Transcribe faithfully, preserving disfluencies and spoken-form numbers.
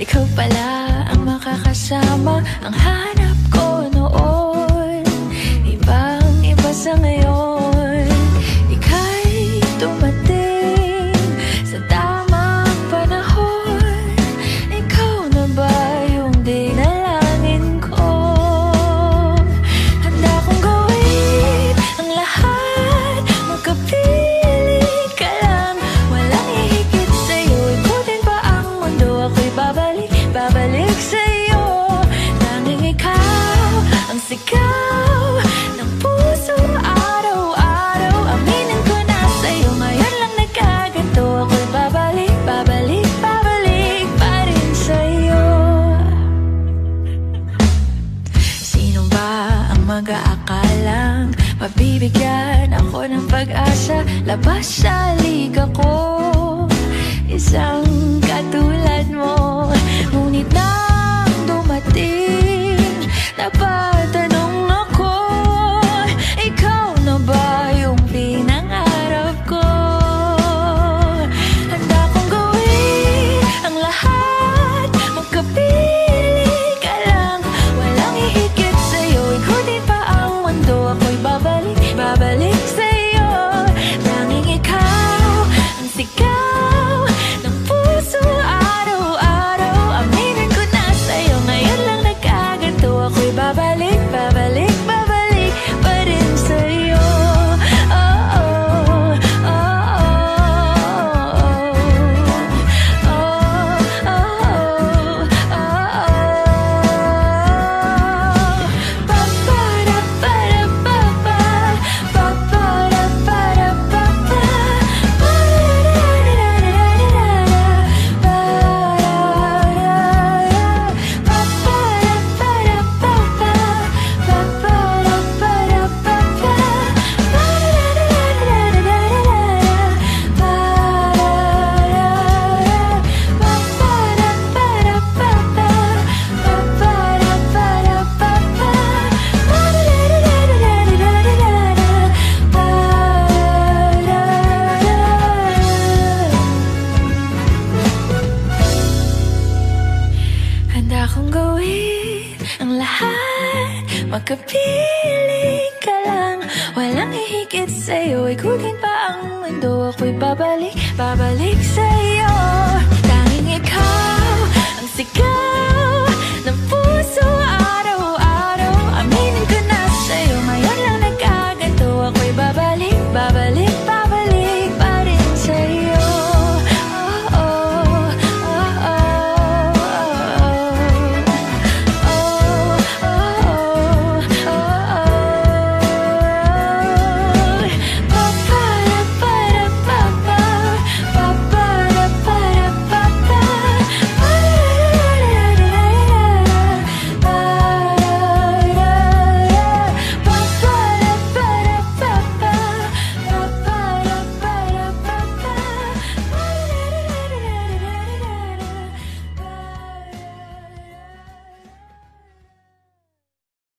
ikaw pala ang makakasama, ang hanap ko noon. Ibang iba sa ngayon, ika'y dumating sa tamang panahon. Ikaw na ba yung dinalangin ko? Handa kong gawin ang lahat, magkapili ka lang. Walang hihigit sa'yo, ikutin pa ang mundo. Ako'y babalik, babalik sa'yo. Tanging ikaw ang sigaw ng puso araw-araw. Aminin ko na sa'yo, ngayon lang nagkaganto. Ako'y babalik, babalik, babalik pa rin sa'yo. Sino ba ang mag-aakalang mabibigyan ako ng pag-asa? Labas sa liga ko, isang katulad mo. Ngunit nang dumating, napatanong ako, ikaw na ba yung pinangarap ko? Handa kong gawin ang lahat, magkapili ka lang. Walang hihigit sa'yo, ikutin pa ang mundo. Ako'y babalik, babalik sa'yo. Tanging ikaw ang sigaw ng puso araw-araw. Aminin ko na sa'yo, ngayon lang nagkaganto. Ako'y babalik, babalik, babalik pa rin sa'yo. Oh, oh, oh, oh, oh, oh, oh, Pa-pa-da-pa-da-pa-pa, pa-pa-da-pa-da-pa-pa, handa kong gawin ang lahat, magkapili ka lang. Walang hihigit sa'yo, ikutin pa ang mundo. Ako'y babalik, babalik sa'yo.